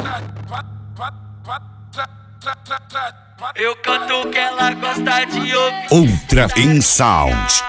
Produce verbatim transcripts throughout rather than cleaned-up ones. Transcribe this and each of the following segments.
Eu canto que ela gosta de ouvir. Ultra In Sound.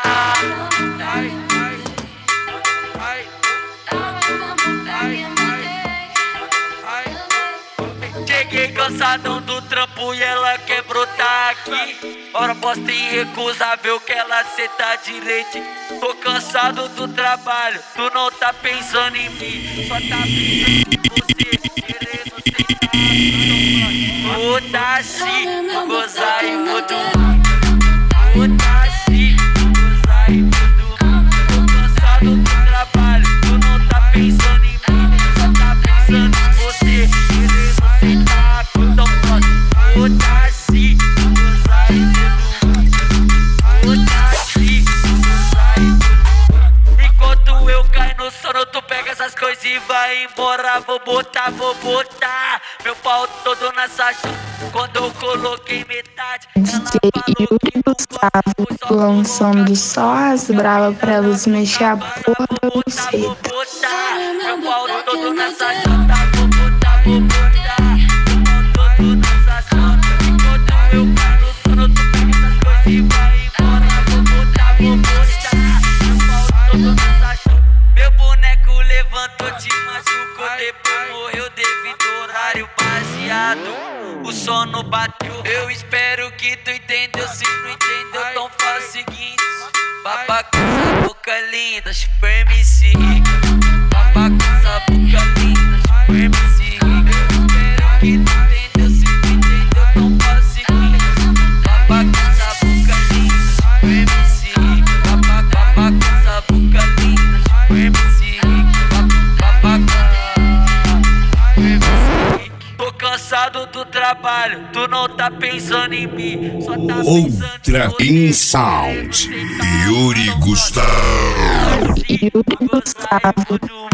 Cheguei cansadão do trampo e ela quer brotar aqui. Proposta irrecusável que ela senta direito. Tô cansado do trabalho, tu não tá pensando em mim, só tá pensando em você, querendo sentar. Vou tá assim, vou gozar e vou dormir. Vou tá assim, vou gozar e vou dormir. Tô cansado do trabalho, tu não tá pensando em mim, só tá pensando em você, querendo sentar. Então pronto, vou tá assim, vou gozar e vou dormir. Vou tá assim, vou gozar e vou dormir. Enquanto eu caio no sono, tu pega essas coisas e vai embora. Vou botar, vou botar meu pau todo nessa chão. Quando eu coloquei metade, ela falou que não Gustavo lançando só as bravas pra elas mexer a porra da buceta. Vou botar meu pau todo nessa chota. Vou botar, vou botar meu pau todo nessa chota. Enquanto eu caio no sono, tu pega essas coisas e vai embora. Vou botar, vou botar meu pau todo nessa chota. Meu boneco levantou, te machucou, depois morreu devido ao horário baseado. O sono bateu, eu espero que tu entendeu. Se não entendeu, então faz o seguinte: babaca com essa boca linda, super M C. Babaca com essa boca linda, super M C. Eu espero que tu entendeu. Se não entendeu, então faz o seguinte: babaca com essa boca linda, super M C. Babaca, babaca com essa boca linda, super M C. Babaca. Tô cansado do trabalho, tu não tá pensando em mim, só tá Ultra In Sound. Yuri Gustavo. Yuri Gustavo.